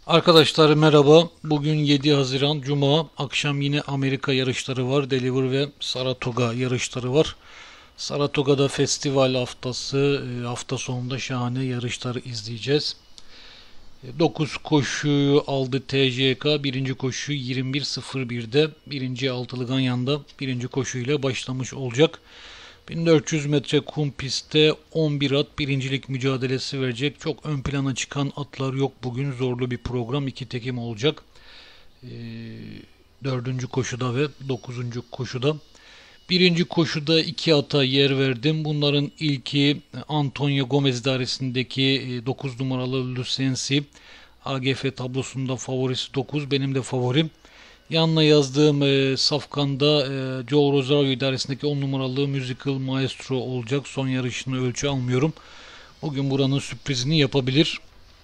Arkadaşlar merhaba. Bugün 7 Haziran Cuma. Akşam yine Amerika yarışları var. Deliver ve Saratoga yarışları var. Saratoga'da festival haftası. Hafta sonunda şahane yarışları izleyeceğiz. 9 koşuyu aldı TJK. Birinci koşu 21.01'de. Birinci altılı Ganyan'da birinci koşuyla başlamış olacak. 1400 metre kum pistte 11 at birincilik mücadelesi verecek. Çok ön plana çıkan atlar yok bugün. Zorlu bir program. 2 tekim olacak. Ee, 4. koşuda ve 9. koşuda. Birinci koşuda 2 ata yer verdim. Bunların ilki Antonio Gomez idaresindeki 9 numaralı Lucensi. AGF tablosunda favorisi 9. Benim de favorim. Yanına yazdığım safkanda Joe Rosario idaresindeki 10 numaralı Musical Maestro olacak. Son yarışını ölçü almıyorum. Bugün buranın sürprizini yapabilir.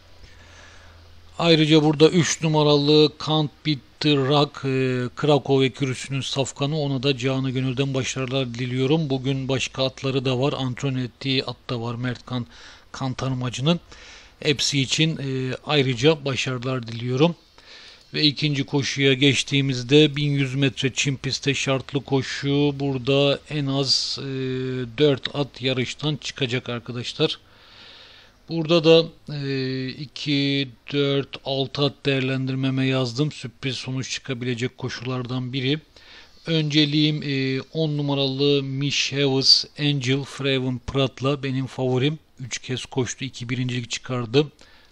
Ayrıca burada 3 numaralı Can't Beat the Rock Krakow ekürüsünün safkanı. Ona da canı gönülden başarılar diliyorum. Bugün başka atları da var. Antonetti at da var. Mert kan tanımacının. Hepsi için ayrıca başarılar diliyorum. Ve ikinci koşuya geçtiğimizde 1100 metre çim pistte şartlı koşu. Burada en az 4 at yarıştan çıkacak arkadaşlar. Burada da 2, 4, 6 at değerlendirmeme yazdım. Sürpriz sonuç çıkabilecek koşulardan biri. Önceliğim 10 numaralı Mischievous Angel Fraven Pratt'la benim favorim. 3 kez koştu, 2 birincilik çıkardı.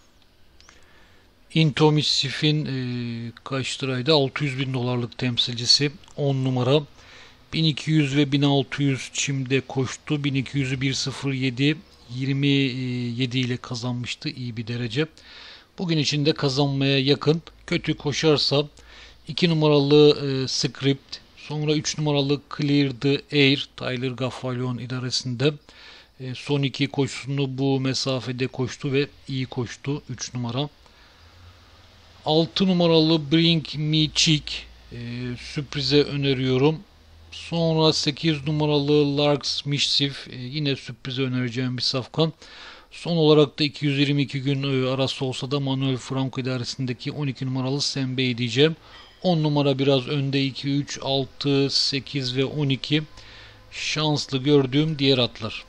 Intomissif'in kaç liraydı? 600 bin dolarlık temsilcisi 10 numara. 1200 ve 1600 çimde koştu. 1200'ü 1.07 27 ile kazanmıştı. İyi bir derece. Bugün içinde kazanmaya yakın. Kötü koşarsa 2 numaralı Script, sonra 3 numaralı Clear the Air Tyler Gaffalion idaresinde son iki koşusunu bu mesafede koştu ve iyi koştu. 3 numara. 6 numaralı Bring Me Chick sürprize öneriyorum. Sonra 8 numaralı Larks Mischief yine sürprize önereceğim bir safkan. Son olarak da 222 gün arası olsa da Manuel Franco idaresindeki 12 numaralı Sembey diyeceğim. 10 numara biraz önde, 2, 3, 6, 8 ve 12 şanslı gördüğüm diğer atlar.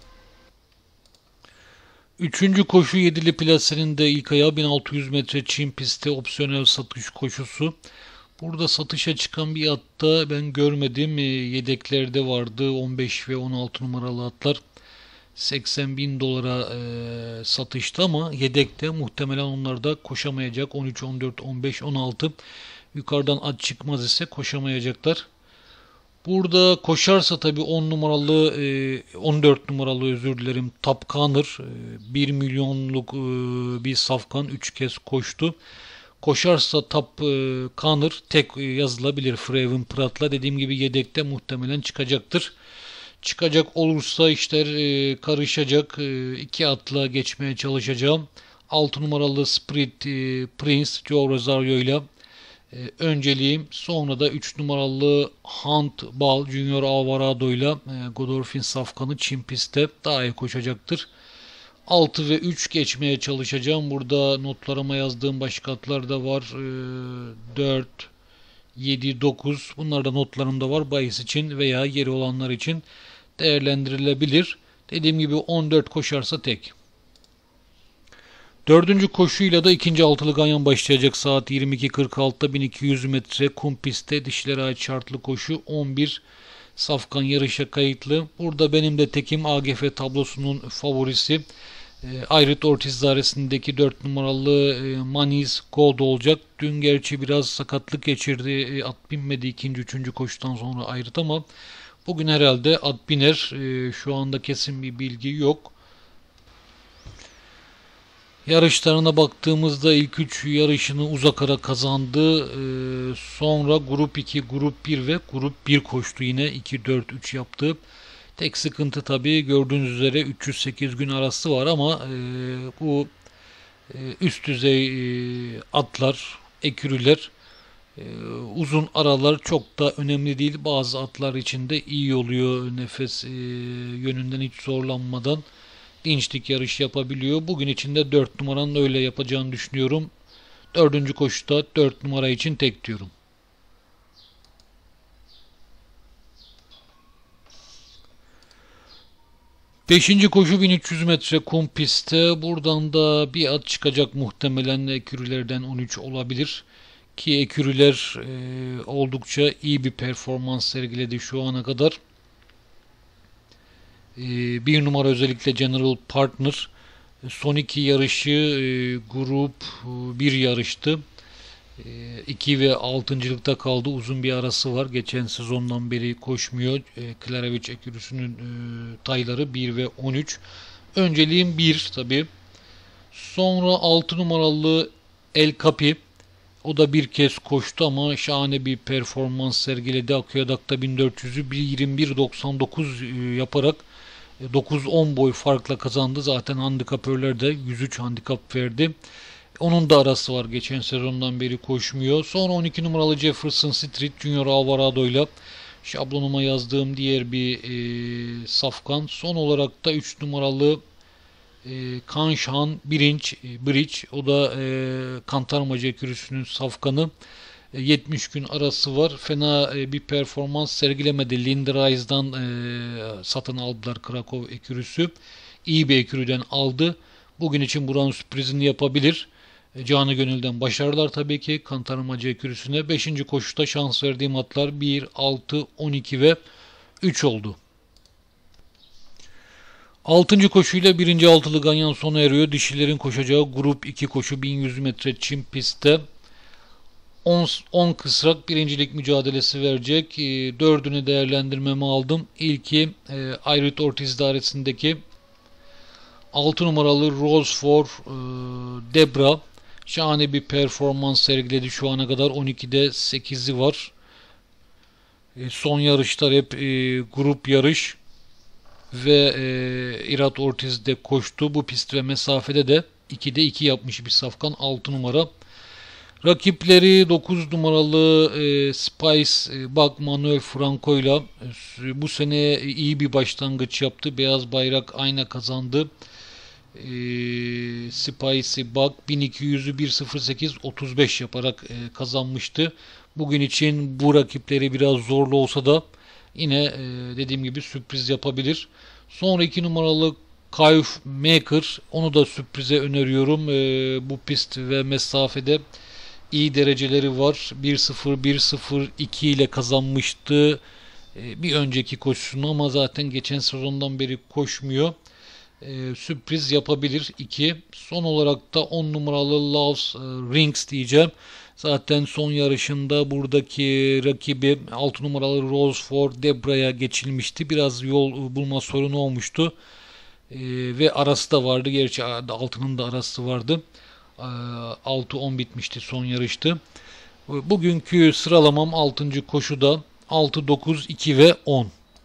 Üçüncü koşu yedili plasenin de ilk ayağı 1600 metre çim pistte opsiyonel satış koşusu. Burada satışa çıkan bir atta ben görmedim. Yedeklerde vardı 15 ve 16 numaralı atlar. 80 bin dolara satıştı ama yedekte muhtemelen onlar da koşamayacak. 13, 14, 15, 16 yukarıdan at çıkmaz ise koşamayacaklar. Burada koşarsa tabii 10 numaralı 14 numaralı özür dilerim Top Gunner 1 milyonluk bir safkan 3 kez koştu. Koşarsa Top Gunner tek yazılabilir Fraven Pratt'la. Dediğim gibi yedekte muhtemelen çıkacaktır. Çıkacak olursa işler karışacak. 2 atla geçmeye çalışacağım. 6 numaralı Spirit Prince Joe Rosario ile önceliğim. Sonra da 3 numaralı Hunt Ball Junior Alvarado ile Godolphin safkanı çim pistte daha iyi koşacaktır. 6 ve 3 geçmeye çalışacağım. Burada notlarıma yazdığım başka atlar da var. 4, 7, 9. Bunlar da notlarımda var. Bahis için veya yeri olanlar için değerlendirilebilir. Dediğim gibi 14 koşarsa tek. Dördüncü koşuyla da ikinci altılı ganyan başlayacak saat 22.46'da 1200 metre kum pistte dişlere ait şartlı koşu 11 safkan yarışa kayıtlı. Burada benim de tekim AGF tablosunun favorisi Ayrit Ortiz dairesindeki 4 numaralı Maniz Gold olacak. Dün gerçi biraz sakatlık geçirdi. At binmedi ikinci, üçüncü koşudan sonra Ayrit ama bugün herhalde at biner. Şu anda kesin bir bilgi yok. Yarışlarına baktığımızda ilk 3 yarışını uzak ara kazandı. Sonra grup 2, grup 1 ve grup 1 koştu yine. 2, 4, 3 yaptı. Tek sıkıntı tabii gördüğünüz üzere 308 gün arası var ama bu üst düzey atlar, ekürüler uzun aralar çok da önemli değil. Bazı atlar için de iyi oluyor. Nefes yönünden hiç zorlanmadan dinçlik yarış yapabiliyor. Bugün içinde 4 numaranın öyle yapacağını düşünüyorum. Dördüncü koşuda 4 numara için tek diyorum. Beşinci koşu 1300 metre kum pistte. Buradan da bir at çıkacak muhtemelen, ekürülerden 13 olabilir. Ki ekürüler oldukça iyi bir performans sergiledi şu ana kadar. Bir numara özellikle General Partner. Son iki yarışı grup bir yarıştı. 2 ve 6.lıkta kaldı. Uzun bir arası var. Geçen sezondan beri koşmuyor. Klarevic ekürüsünün tayları 1 ve 13. Önceliğim 1 tabi. Sonra 6 numaralı El Capi. O da bir kez koştu ama şahane bir performans sergiledi. Akıyadak'ta 1400'ü 1.21.99 yaparak 9-10 boy farkla kazandı. Zaten handikapörler de 103 handikap verdi. Onun da arası var. Geçen sezondan beri koşmuyor. Sonra 12 numaralı Jefferson Street Junior Alvarado ile şablonuma yazdığım diğer bir safkan. Son olarak da 3 numaralı Kanshan Bridge. O da Kantarmacı ekürüsünün safkanı. 70 gün arası var. Fena bir performans sergilemedi. Lindreis'dan satın aldılar Krakow ekürüsü. İyi bir ekürüden aldı. Bugün için buranın sürprizini yapabilir. Canı gönülden başarılar tabii ki Kantarmacı ekürüsüne. 5. koşuda şans verdiğim atlar 1, 6, 12 ve 3 oldu. 6. koşuyla 1. altılı ganyan sona eriyor. Dişilerin koşacağı grup 2 koşu 1100 metre çim pistte. 10 kısrak birincilik mücadelesi verecek. 4'ünü değerlendirmeme aldım. İlki Ayrit Ortiz dairesindeki 6 numaralı Rose for Debra. Şahane bir performans sergiledi şu ana kadar. 12'de 8'i var. Son yarışlar hep grup yarış ve Irat Ortiz de koştu. Bu pist ve mesafede de 2'de 2 yapmış bir safkan 6 numara. Rakipleri 9 numaralı Spice Bug Manuel Franco ile bu sene iyi bir başlangıç yaptı. Beyaz bayrak ayna kazandı. Spicy Bug 1200'ü 1.08.35 yaparak kazanmıştı. Bugün için bu rakipleri biraz zorlu olsa da yine dediğim gibi sürpriz yapabilir. Sonra 2 numaralı Kayf Maker, onu da sürprize öneriyorum. Bu pist ve mesafede iyi dereceleri var. 1.0-1.02 ile kazanmıştı bir önceki koşusunu ama zaten geçen sezondan beri koşmuyor. Sürpriz yapabilir 2. Son olarak da 10 numaralı Love's Rings diyeceğim. Zaten son yarışında buradaki rakibi 6 numaralı Rose for Debra'ya geçilmişti. Biraz yol bulma sorunu olmuştu. Ve arası da vardı. Gerçi altının da arası vardı. 6-10 bitmişti son yarıştı. Bugünkü sıralamam 6. koşuda 6, 9, 2 ve 10.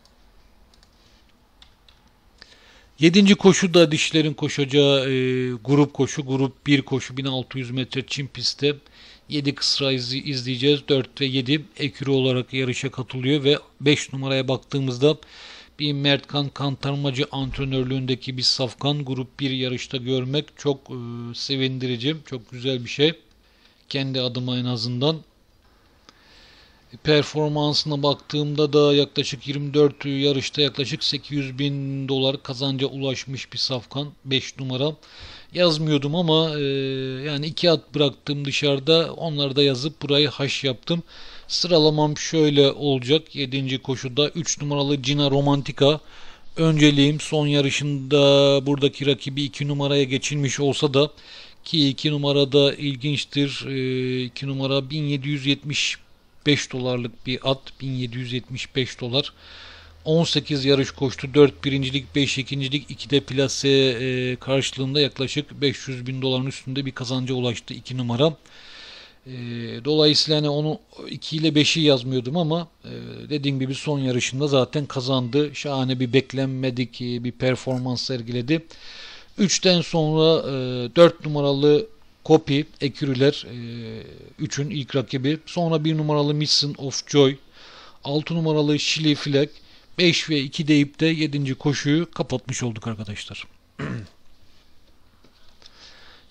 7. koşuda dişlerin koşacağı grup koşu. Grup 1 koşu 1600 metre çim pistte. 7 kısra izleyeceğiz. 4 ve 7 ekürü olarak yarışa katılıyor ve 5 numaraya baktığımızda bir Mertkan Kantarmacı antrenörlüğündeki bir safkan grup 1 yarışta görmek çok sevindirici. Çok güzel bir şey. Kendi adıma en azından. Performansına baktığımda da yaklaşık 24 yarışta yaklaşık 800 bin dolar kazanca ulaşmış bir safkan. 5 numara. Yazmıyordum ama yani 2 at bıraktım dışarıda. Onları da yazıp burayı haş yaptım. Sıralamam şöyle olacak. 7. koşuda 3 numaralı Gina Romantica. Önceliğim son yarışında buradaki rakibi 2 numaraya geçilmiş olsa da ki 2 numarada ilginçtir. 2 numara 1775 dolarlık bir at. 1775 dolar. 18 yarış koştu. 4 birincilik, 5 ikincilik, 2 de plase karşılığında yaklaşık 500 bin doların üstünde bir kazanca ulaştı 2 numara. Dolayısıyla hani onu 2 ile 5'i yazmıyordum ama dediğim gibi son yarışında zaten kazandı. Şahane bir beklenmedik bir performans sergiledi. 3'ten sonra 4 numaralı Copy, Ekürüler 3'ün ilk rakibi. Sonra 1 numaralı Mission of Joy, 6 numaralı Chili Flag, 5 ve 2 deyip de 7. koşuyu kapatmış olduk arkadaşlar.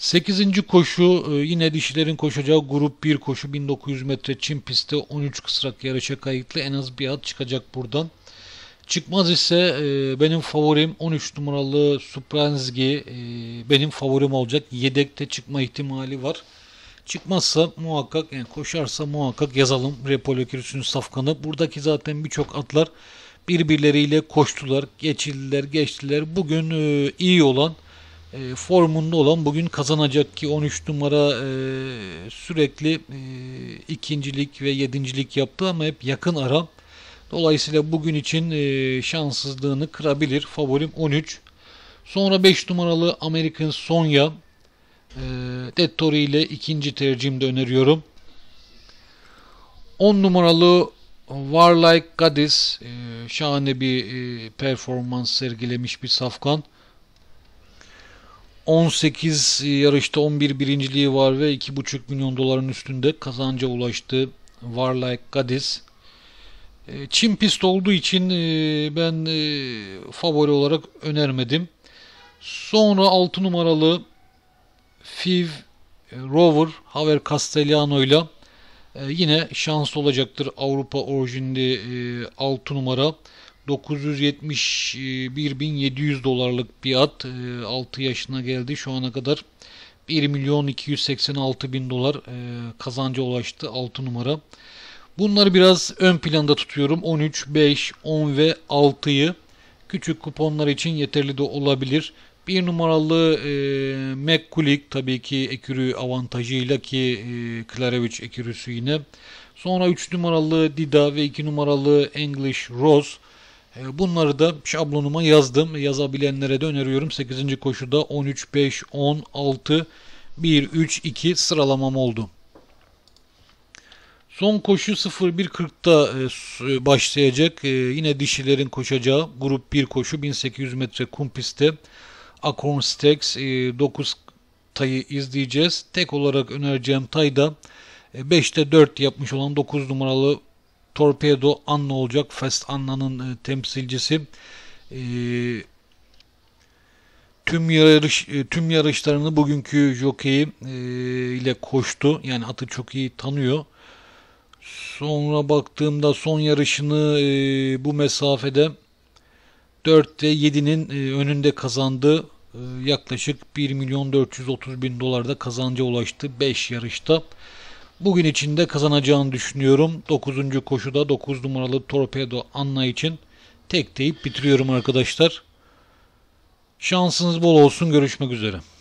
8. koşu yine dişilerin koşacağı grup 1 koşu 1900 metre çim pistte 13 kısrak yarışa kayıtlı, en az bir at çıkacak buradan. Çıkmaz ise benim favorim 13 numaralı Supranski benim favorim olacak. Yedekte çıkma ihtimali var. Çıkmazsa muhakkak, yani koşarsa muhakkak yazalım Repolokürs'ün safkanı. Buradaki zaten birçok atlar birbirleriyle koştular, geçtiler. Bugün iyi olan, formunda olan bugün kazanacak ki 13 numara sürekli ikincilik ve yedincilik yaptı ama hep yakın ara. Dolayısıyla bugün için şanssızlığını kırabilir. Favorim 13. Sonra 5 numaralı American Sonya. Dettori ile ikinci tercihimde öneriyorum. 10 numaralı Warlike Goddess şahane bir performans sergilemiş bir safkan. 18 yarışta 11 birinciliği var ve 2,5 milyon doların üstünde kazanca ulaştı Warlike Goddess. Çim pist olduğu için ben favori olarak önermedim. Sonra 6 numaralı Fiv Rover Haver Castellano ile yine şans olacaktır. Avrupa orijinli 6 numara 971.700 dolarlık bir at. 6 yaşına geldi. Şu ana kadar 1.286.000 dolar kazanca ulaştı 6 numara. Bunları biraz ön planda tutuyorum. 13, 5, 10 ve 6'yı küçük kuponlar için yeterli de olabilir. 1 numaralı McCulloch tabii ki ekürü avantajıyla ki Klarevic ekürüsü yine. Sonra 3 numaralı Dida ve 2 numaralı English Rose. Bunları da şablonuma yazdım. Yazabilenlere de öneriyorum. 8. koşuda 13, 5, 10, 6, 1, 3, 2 sıralamam oldu. Son koşu 01.40'da başlayacak. Yine dişilerin koşacağı grup 1 koşu 1800 metre kum pistte. Acorn Stakes 9 tayı izleyeceğiz. Tek olarak önereceğim tay da 5'te 4 yapmış olan 9 numaralı Torpedo Anna olacak. Fast Anna'nın temsilcisi. Tüm yarışlarını bugünkü jokeyi ile koştu. Yani atı çok iyi tanıyor. Sonra baktığımda son yarışını bu mesafede 4 ve 7'nin önünde kazandı. Yaklaşık 1.430.000 dolarda kazanca ulaştı 5 yarışta. Bugün içinde kazanacağını düşünüyorum. 9. koşuda 9 numaralı Torpedo Anna için tek deyip bitiriyorum arkadaşlar. Şansınız bol olsun. Görüşmek üzere.